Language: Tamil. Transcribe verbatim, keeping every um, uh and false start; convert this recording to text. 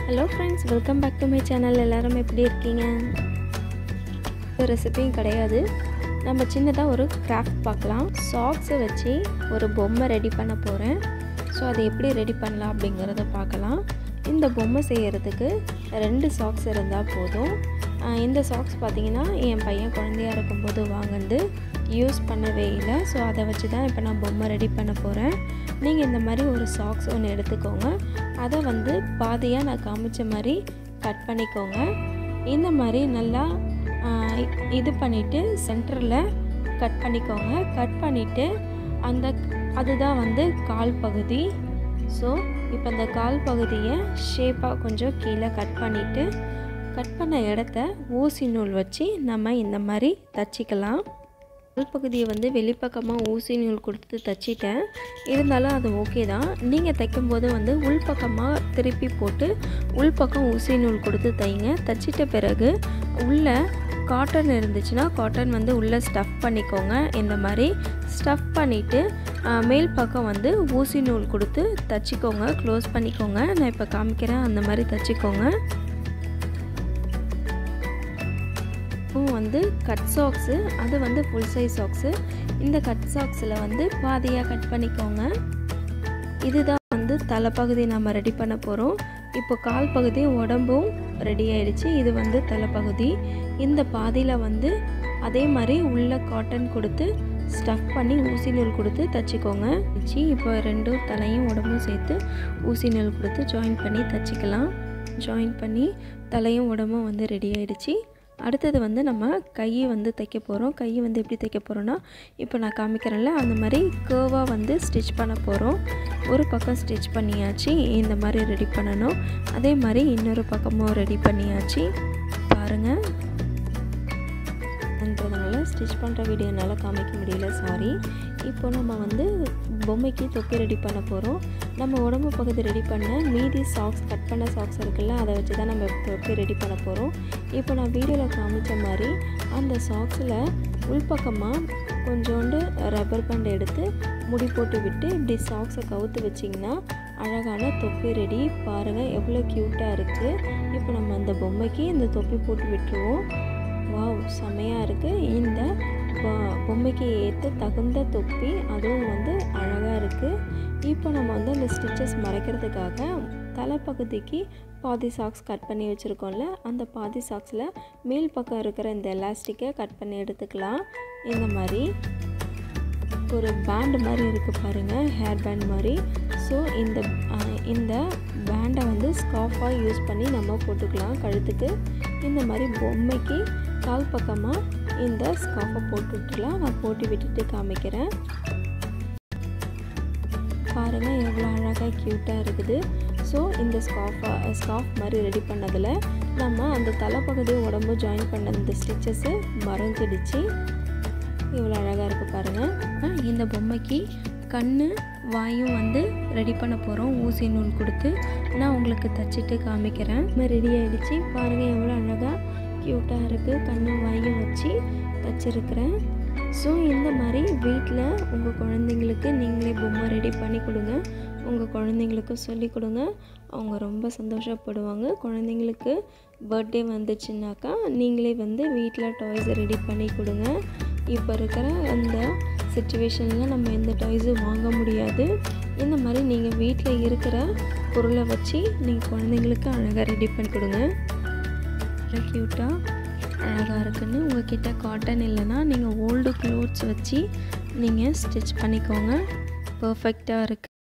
Hello friends, welcome back to my channel. எல்லாரும் எப்படி இருக்கீங்க? ஒரு ரெசிபியும் கிடையாது. நம்ம சின்னதா ஒரு கிராஃப்ட் பார்க்கலாம். சாக்ஸ் வச்சு ஒரு பொம்மை ரெடி பண்ண போறேன். சோ அதை எப்படி ரெடி பண்ணலாம் அப்படிங்கறத பார்க்கலாம். இந்த பொம்மை செய்யிறதுக்கு ரெண்டு சாக்ஸ் இருந்தா போதும். இந்த சாக்ஸ் பாத்தீங்கன்னா என் பையன் குழந்தையா இருக்கும்போது வாங்குனது யூஸ் பண்ணவே இல்ல. சோ அத வச்சு தான் இப்போ நான் பொம்மை ரெடி பண்ண போறேன். நீங்க இந்த மாதிரி ஒரு சாக்ஸ் ஒன்னு எடுத்துக்கோங்க. அத வந்து பாதியா நான் காமிச்ச மாதிரி கட் பண்ணிக்கோங்க. இந்த மாதிரி நல்லா இது பண்ணிட்டு சென்டர்ல கட் பண்ணிக்கோங்க. கட் பண்ணிட்டு அந்த அதுதான் வந்து கால் பகுதி. சோ இப்போ அந்த கால் பகுதியை ஷேப்பா கொஞ்சம் கீழ கட் பண்ணிட்டு கட் பண்ண இடத்தை ஊசி நூல் வச்சு நம்ம இந்த மாதிரி தச்சிக்கலாம். கால் பகுதியை வந்து வெளிப்பக்கமாக ஊசி நூல் கொடுத்து தச்சிட்டேன். இருந்தாலும் அது ஓகே தான். நீங்கள் தைக்கும்போது வந்து உள்பக்கமாக திருப்பி போட்டு உள்பக்கம் ஊசி நூல் கொடுத்து தைங்க. தச்சிட்ட பிறகு உள்ள காட்டன் இருந்துச்சுன்னா காட்டன் வந்து உள்ளே ஸ்டஃப் பண்ணிக்கோங்க. இந்த மாதிரி ஸ்டஃப் பண்ணிவிட்டு மேல் பக்கம் வந்து ஊசி நூல் கொடுத்து தச்சிக்கோங்க. க்ளோஸ் பண்ணிக்கோங்க. நான் இப்போ காமிக்கிறேன், அந்த மாதிரி தச்சிக்கோங்க. வந்து கட் சாக்ஸு, அது வந்து ஃபுல் சைஸ் சாக்ஸு. இந்த கட் சாக்ஸில் வந்து பாதியாக கட் பண்ணிக்கோங்க. இதுதான் வந்து தலைப்பகுதி நம்ம ரெடி பண்ண போகிறோம். இப்போ கால் பகுதி உடம்பும் ரெடி ஆயிடுச்சு. இது வந்து தலைப்பகுதி. இந்த பாதியில் வந்து அதே மாதிரி உள்ள காட்டன் கொடுத்து ஸ்டஃப் பண்ணி ஊசி நூல் கொடுத்து தச்சுக்கோங்க. இப்போ ரெண்டும் தலையும் உடம்பும் சேர்த்து ஊசி நூல் கொடுத்து ஜாயின் பண்ணி தச்சுக்கலாம். ஜாயின் பண்ணி தலையும் உடம்பும் வந்து ரெடி ஆயிடுச்சு. அடுத்தது வந்து நம்ம கையை வந்து தைக்க போகிறோம். கையை வந்து எப்படி தைக்க போகிறோன்னா இப்போ நான் காமிக்கிறேன்ல அந்த மாதிரி கேர்வாக வந்து ஸ்டிச் பண்ண போகிறோம். ஒரு பக்கம் ஸ்டிச் பண்ணியாச்சு. இந்த மாதிரி ரெடி பண்ணணும். அதே மாதிரி இன்னொரு பக்கமும் ரெடி பண்ணியாச்சு. பாருங்கள், என்றதுனால ஸ்டிச் பண்ணுற வீடியோ என்னால் காமிக்க முடியல, சாரி. இப்போ நம்ம வந்து பொம்மைக்கு தொப்பி ரெடி பண்ண போகிறோம். நம்ம உடம்பு பகுதி ரெடி பண்ண மீதி சாக்ஸ் கட் பண்ண சாக்ஸ் இருக்குல்ல, அதை வச்சு தான் நம்ம தொப்பி ரெடி பண்ண போகிறோம். இப்போ நான் வீடியோவில் காமிச்ச மாதிரி அந்த சாக்ஸில் உள்பக்கமாக கொஞ்சோண்டு ரப்பர் பேண்ட் எடுத்து முடி போட்டு விட்டு இப்படி சாக்ஸை கவுத்து வச்சிங்கன்னா அழகான தொப்பி ரெடி. பாருங்கள் எவ்வளோ க்யூட்டாக இருக்குது. இப்போ நம்ம அந்த பொம்மைக்கு இந்த தொப்பி போட்டு விட்டுருவோம். வாவ், செமையாக இருக்குது. இந்த பொம்மைக்கு ஏற்ற தகுந்த தொப்பி, அதுவும் வந்து அழகாக இருக்குது. இப்போ நம்ம வந்து அந்த ஸ்டிச்சஸ் மறைக்கிறதுக்காக தலைப்பகுதிக்கு பாதி சாக்ஸ் கட் பண்ணி வச்சுருக்கோம்ல, அந்த பாதி சாக்ஸில் மேல் பக்கம் இருக்கிற இந்த எலாஸ்டிக்கை கட் பண்ணி எடுத்துக்கலாம். இந்த மாதிரி ஒரு பேண்ட் மாதிரி இருக்குது பாருங்கள், ஹேர் பேண்ட் மாதிரி. ஸோ இந்த இந்த பேண்டை வந்து ஸ்கார்ஃபாக யூஸ் பண்ணி நம்ம போட்டுக்கலாம் கழுத்துக்கு. இந்த மாதிரி பொம்மைக்கு கால் பக்கமாக இந்த ஸ்கார்ஃபை போட்டு விட்டுலாம். நான் போட்டு விட்டுட்டு காமிக்கிறேன். பாருங்கள் எவ்வளோ அழகாக க்யூட்டாக இருக்குது. ஸோ இந்த ஸ்கார்ஃபா ஸ்கார்ஃப் மாதிரி ரெடி பண்ணதில் நம்ம அந்த தலைப்பகுதியை உடம்பு ஜாயின் பண்ண இந்த ஸ்டிச்சஸு மறைஞ்சிடுச்சு. இவ்வளோ அழகாக இருக்குது பாருங்கள். இந்த பொம்மைக்கு கண் வாயும் வந்து ரெடி பண்ண போகிறோம். ஊசி நூல் கொடுத்து நான் உங்களுக்கு தச்சுட்டு காமிக்கிறேன். ரெடி ஆகிடுச்சு. பாருங்கள் எவ்வளோ அழகாக க்யூட்டாக இருக்குது. கண்ணும் வாயும் வச்சு தச்சுருக்கிறேன். ஸோ இந்த மாதிரி வீட்டில் உங்கள் குழந்தைங்களுக்கு நீங்களே பொம்மை ரெடி பண்ணி கொடுங்க. உங்கள் குழந்தைங்களுக்கு சொல்லி கொடுங்க. அவங்க ரொம்ப சந்தோஷப்படுவாங்க. குழந்தைங்களுக்கு பர்த்டே வந்துச்சுன்னாக்கா நீங்களே வந்து வீட்டில் டாய்ஸை ரெடி பண்ணி கொடுங்க. இப்போ இருக்கிற அந்த சிச்சுவேஷனில் நம்ம எந்த டாய்ஸும் வாங்க முடியாது. இந்த மாதிரி நீங்கள் வீட்டில் இருக்கிற பொருளை வச்சு நீங்கள் குழந்தைங்களுக்கு அழகாக ரெடி பண்ணி கொடுங்க. க்யூட்டாக அழகாக இருக்குன்னு. உங்கள்கிட்ட காட்டன் இல்லைன்னா நீங்கள் ஓல்டு க்ளோத்ஸ் வச்சு நீங்கள் ஸ்டிச் பண்ணிக்கோங்க. பர்ஃபெக்டாக இருக்குது.